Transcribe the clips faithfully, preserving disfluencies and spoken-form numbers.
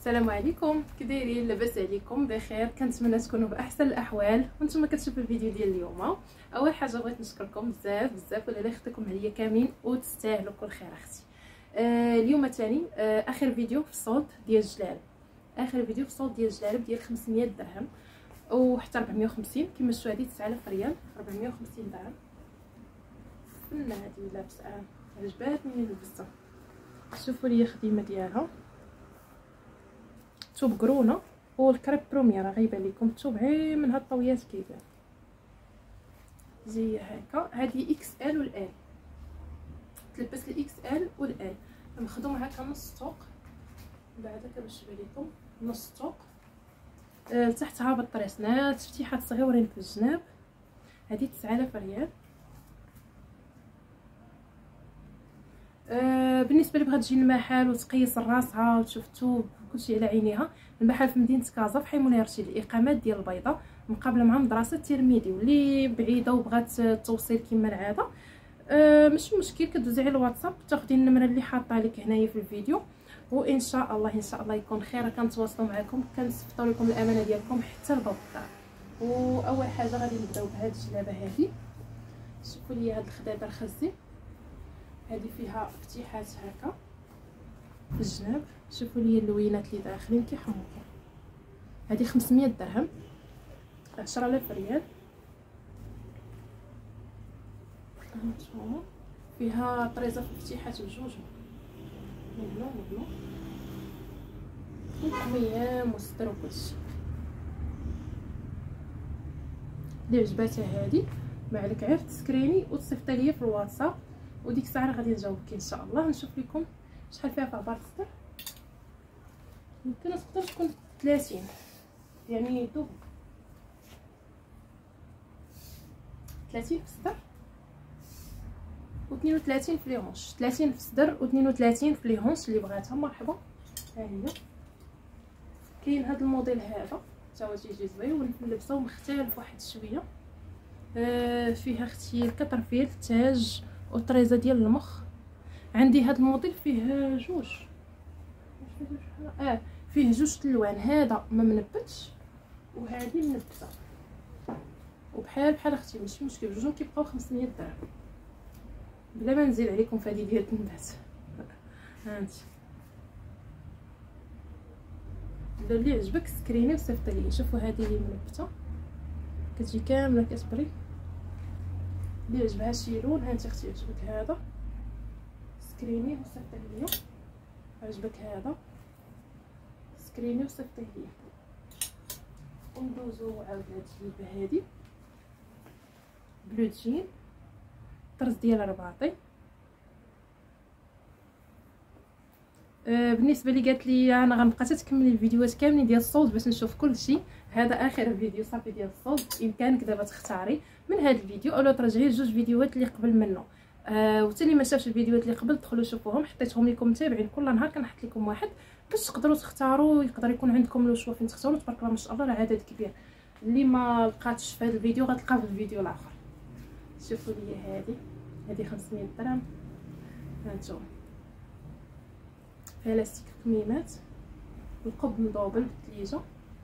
السلام عليكم، كي دايرين؟ لاباس عليكم؟ بخير؟ كنتمنى تكونوا باحسن الاحوال وانتم كتشوفوا الفيديو ديال اليوم. اول حاجه بغيت نشكركم بزاف بزاف ولا خديتكم عليا كاملين وتستاهلوا كل خير اختي. آه اليوم ثاني آه اخر فيديو في الصوت ديال الجلالب، اخر فيديو في الصوت ديال الجلالب ديال خمسمية درهم وحتى أربعمية وخمسين كما شفتوا. هذه تسعة آلاف ريال، أربعمية وخمسين درهم. فنه هذه لابسه عجباتني اللي لبستها. شوفوا لي الخديمه ديالها، توب قرونه والكريب بروميير غايبه لكم الثوب عي من هاد الطويات كيدير زي هكا. هذه اكس ال والال، تلبس الاكس ال والال مخدوم هكا نص طوق بعدا كباش تبان لكم نص طوق. أه تحتها بالطريسنات فتيحات صغيورين في الجناب. هذه تسعة آلاف ريال. أه بالنسبه اللي بغات تجي للمحل وتقيس راسها وتشوف الثوب كلشي على عينيها، المحل في مدينه كازا في حي منير رشيد، الاقامات ديال البيضاء مقابله مع مدرسه الترمذي. واللي بعيده وبغات التوصيل كما العاده أه ماشي مشكل، كدوزي على الواتساب تاخدي النمره اللي حاطه لك هنايا في الفيديو، وان شاء الله ان شاء الله يكون خير. كنتواصلوا معكم، كنصيفطوا لكم الامانه ديالكم حتى لباب الدار. واول حاجه غادي نبداو بهاد الجلابه هذه. شوفوا لي هاد الخدادة الخزي، هذه فيها فتيحات هكا في الجناب. شوفوا لي اللوينات اللي داخلين كيحمقوا. هذه خمسمية درهم، عشرة آلاف ريال. هانتوما فيها طريزه في الفتيحات بجوج هنا وهنا وكميام وستر وكلشي. اللي عجباتها هذه ما عليك غير تسكريني وتصيفطي ليا في الواتساب، وديك الساعه غادي نجاوبك ان شاء الله. نشوف لكم شحال فيها في عبار الصدر. يمكن تقدر تكون ثلاثين، يعني دوب ثلاثين في الصدر و اثنين وثلاثين في لي هونش. ثلاثين في الصدر و اثنين وثلاثين في لي هونش. اللي بغاتها مرحبا. ها هي كاين هذا الموديل هذا حتى هو تيجي زوين ونلبسو مختلف واحد شويه. آه فيها اختي الكطرفيل التاج والطريزه ديال المخ. عندي هذا الموديل فيه جوج اه فيه جوج الوان، هذا ما منبتش وهذه منبته، وبحال بحال اختي ماشي مشكل، بجوجهم كيبقاو خمسمية درهم بلا ما نزيد عليكم في هذه ديال التنبات. هانتي اللي عجبك سكريني وصيفطي لي. شوفوا هذه اللي منبته كتجي كامله كتبري. اللي عجبها شي لون هانتي اختي عجبك هذا سكريني وصيفطي لي. عجبك هذا سكريني وصيفطيه لي. وندوزو عاود لهاد الجلبه هادي بلو جين طرز ديال الرباطي. آه بالنسبه لي قالت لي انا غنبقى تكملي الفيديوهات كاملين ديال الصوت باش نشوف كلشي. هذا اخر فيديو صافي ديال الصوت. بامكانك دابا تختاري من هذا الفيديو اولا ترجعي جوج فيديوهات اللي قبل منه. آه وحتى اللي ما شافش الفيديوهات اللي قبل دخلوا شوفوهم، حطيتهم لكم متابعين. كل نهار كنحط لكم واحد باش تقدروا تختاروا، يقدر يكون عندكم لو شوا فين تختاروا. تبارك الله ما شاء الله راه عدد كبير. اللي ما لقاتش في هذا الفيديو غتلقاه في الفيديو الاخر. شوفوا لي هذه هذه خمسمية درهم. هانتوما فيها لاستيك كميمات، القب مدوبل بالثليجه،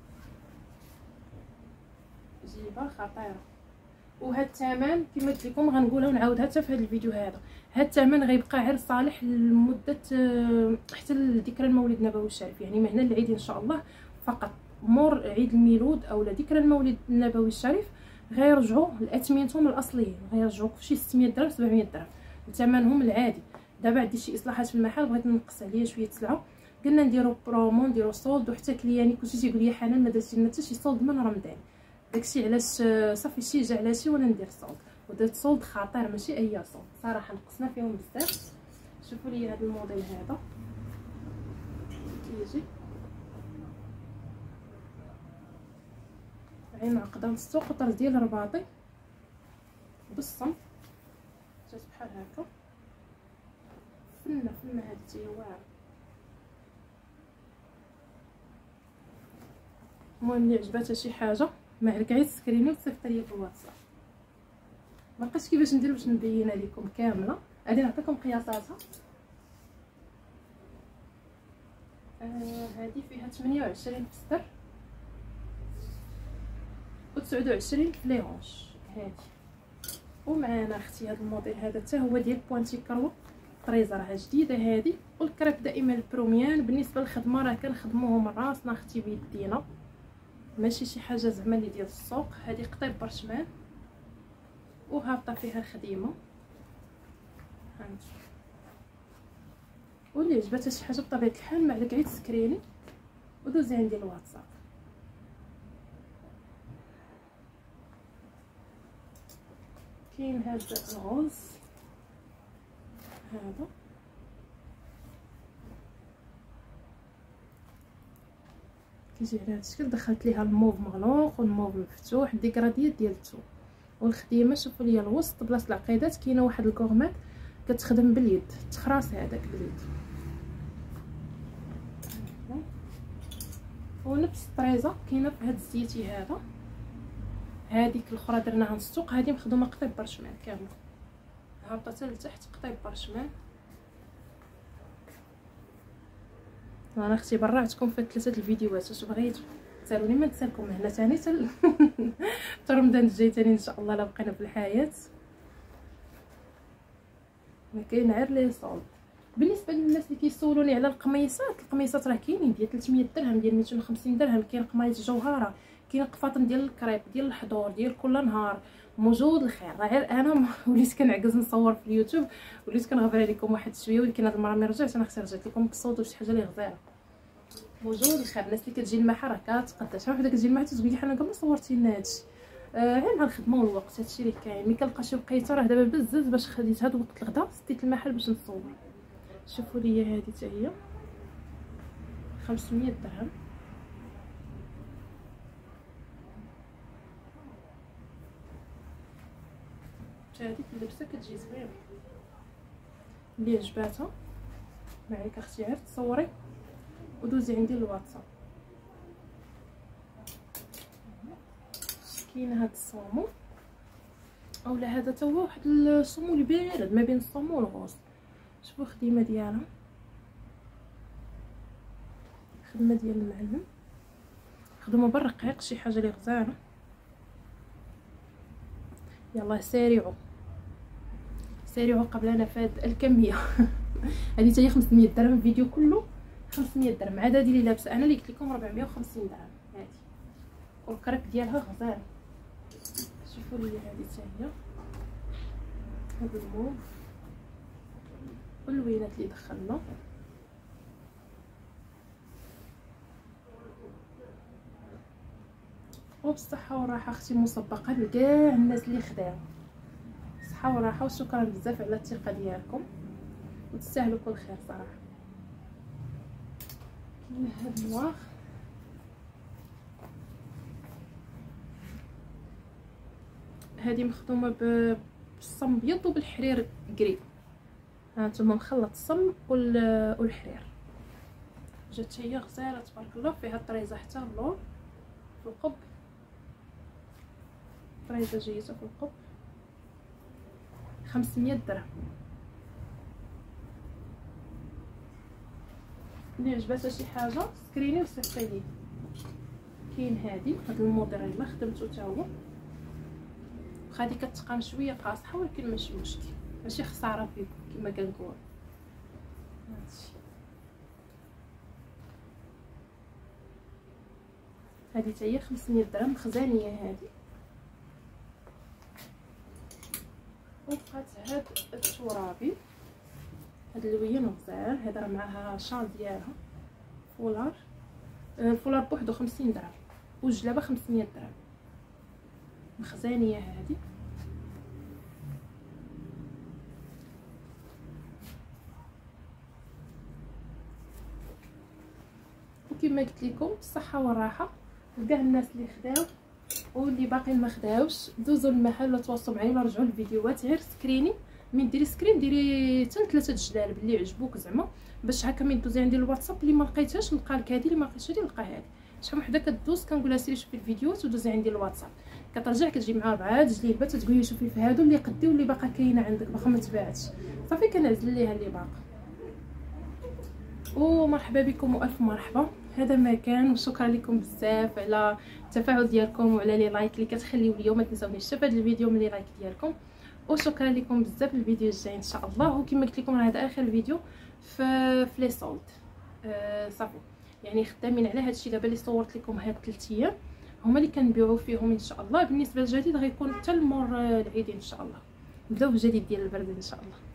جيبه خطيره. وهذا الثمن كما قلت لكم غنقولها ونعاودها حتى في هذا الفيديو هذا. هذا الثمن غيبقى غير صالح لمده حتى لذكرى المولد النبوي الشريف، يعني من هنا للعيد ان شاء الله فقط. مور عيد الميلود او ذكرى المولد النبوي الشريف غيرجعوا لاثمنتهم الاصليين، غيرجعوا شي ستمية درهم سبعمية درهم ثمنهم العادي. دابا عندي شي اصلاحات في المحل بغيت نقص عليا شويه السلعه، قلنا نديرو برومو نديرو صولد. وحتى كلياني كلشي تيقول لي حنان ما درتي لنا حتى شي صولد من رمضان. داكشي علاش صافي شي جا على شي وانا ندير صولد. ودرت صولد خطير ماشي اي صولد صراحه، نقصنا فيهم بزاف. شوفوا لي هذا الموديل هذا كيجي عين عقده مستوق طرز ديال الرباطي بالصم جات بحال هكا. فنه فنه هادتي واعره. المهم اللي عجباتها شي حاجه ما عليك غير تسكريني وتصيفطي ليا في الواتساب. ما بقيتش كيفاش ندير باش نبينها لكم كامله. غادي نعطيكم قياساتها. آه هذه فيها ثمانية وعشرين في الصدر و تسعة وعشرين في لي هونش هذه. ومعانا اختي هذا الموديل هذا حتى هو ديال بوانتي كروه طريزه، راه جديده هذه. والكريب دائما البروميان. بالنسبه للخدمه راه كنخدموهم راسنا اختي بيدينا، ماشي شي حاجه زعما اللي ديال السوق. هذه قطيب برشمان وهابطه فيها الخديمه هانتي. واللي عجبتها شي حاجه بطبيعه الحال ما عليك غير تسكريني ودوزي عندي الواتساب. كاين هذا الغوز هذا كيجي على هذا الشكل. دخلت ليها الموف مغلوق والموف مفتوح، الديكراديات ديال الثوب والخديمه. شوفوا ليا الوسط بلاصه العقيدات كاينه واحد الكورمات كتخدم باليد، التخراص هذاك باليد. ونفس الطريزه كاينه في هذا الزيتي هذا. هذيك الاخرى درناها نسوق، هذه مخدومه قطيب برشمان كامله هابطه حتى لتحت قطيب برشمان. انا اختي برعتكم في ثلاثه الفيديوهات، واش بغيتو سالوني ما نسالكم هنا ثاني تل رمضان الجاي ثاني ان شاء الله لا بقينا في الحياه. ما كاين غير لي صول. بالنسبه للناس اللي كيسولوني على القميصات، القميصات راه كاينين ديال ثلاثمية درهم، ديال مئتين وخمسين درهم، كاين قمايص جوهره، كاين قفاطن ديال الكريب ديال الحضور ديال كل نهار. موجود الخير. راه غير انا وليت كنعكز نصور في اليوتيوب، وليت كنغبر عليكم واحد شويه، ولكن هاد المره ملي رجعت انا اختي رجعت لكم بالصوت وشي حاجه اللي غزاله. موجود الخير. الناس اللي كتجي الماحه راه كتقدر، شحال وحده كتجي الماحه تقول لي حنا قبل صورتي لنا هادشي. آه غير مع الخدمه والوقت هادشي اللي كاين. ملي كنلقى شي وقيته راه دابا بزز باش خديت هاد وقت الغدا سديت المحل باش نصور. شوفوا لي هذه حتى هي خمسمية درهم. هذيك اللبسه كتجي زوينه. اللي عجباتها ما عليك اختي غير تصوري ودوزي عندي الواتساب. كاين هذا الصومو اولا هذا تا هو واحد الصومو اللي بارد ما بين الصومو والغوص. شوفوا الخدمه ديالها، الخدمه ديال المعلم خدمه بالرقيق، شي حاجه اللي غزاله. يلا سارعوا سارعوا قبل نفاد الكميه. هذه حتى هي خمسمية درهم، الفيديو كله خمسمية درهم. عاد هذه اللي لابسه انا اللي قلت لكم ربعمية وخمسين درهم هذه، والكريب ديالها غزال. شوفوا لي هذه حتى هي هذا الموف واللوينات اللي دخلنا. وبالصحه والراحه اختي مسبقا لكاع الناس اللي خداو، صحه وراحه وشكرا بزاف على الثقه ديالكم وتستاهلوا كل خير صراحه. كاين هاد النواغ هذه مخدومه بالصم بيض وبالحرير كري. ها انتما مخلط الصم والحرير. جات هي غزاله تبارك الله. فيها الطريزه حتى اللور في القب، طريزه جيده في القب. خمسمية درهم. اللي عجباتها شي حاجه سكريني وصيفطي لي. كاين هادي هذا الموديل ما خدمته حتى هو، واخا هادي كتقام شويه قاصحه ولكن ماشي مشكل، ماشي خساره فيكم كما كنقول. هادشي هادي حتى هي خمسمية درهم، خزانيه هادي. وبقات هاد الترابي، هاد اللوين غزال. هذا راه معاها شال ديالها فولار، الفولار بوحدو خمسين درهم والجلابه خمسمية درهم. مخزانيه هادي. وكما قلت لكم بالصحه والراحه لكاع الناس اللي خداو واللي باقيين ما خداوش، دوزوا للمحل ولا تواصلوا معايا ولا رجعوا الفيديوهات. غير سكريني من ديري سكرين ديري حتى ثلاثه الجلالب اللي عجبوك زعما، باش هكا من دوزي عندي الواتساب اللي ما لقيتهاش نلقى لك هذه، اللي ما لقيتش هذه نلقى هذه. شحال وحده كدوز كنقولها سيري شوفي الفيديوهات ودوزي عندي الواتساب، كترجع كتجي مع ربعه جليبات تقولي شوفي في هادو اللي قدي واللي باقا كاينه عندك باقا ما تباعتش، صافي كنعزل ليها اللي باقا. ومرحبا بكم والف مرحبا. هذا ما كان، وشكرا لكم بزاف على التفاعل ديالكم وعلى لي لايك اللي كتخليو لي، وما تنساونيش شوف هذا الفيديو من لي لايك ديالكم، وشكرا لكم بزاف. الفيديو الجاي ان شاء الله، وكما قلت لكم هذا اخر فيديو في في لي سولد. أه صافي يعني خدامين على هذا الشيء دابا اللي صورت لكم هاد ثلاث ايام هما اللي كنبيعوا فيهم ان شاء الله. بالنسبه للجديد غيكون حتى المور العيد ان شاء الله، نبداو بالجديد ديال البرد ان شاء الله.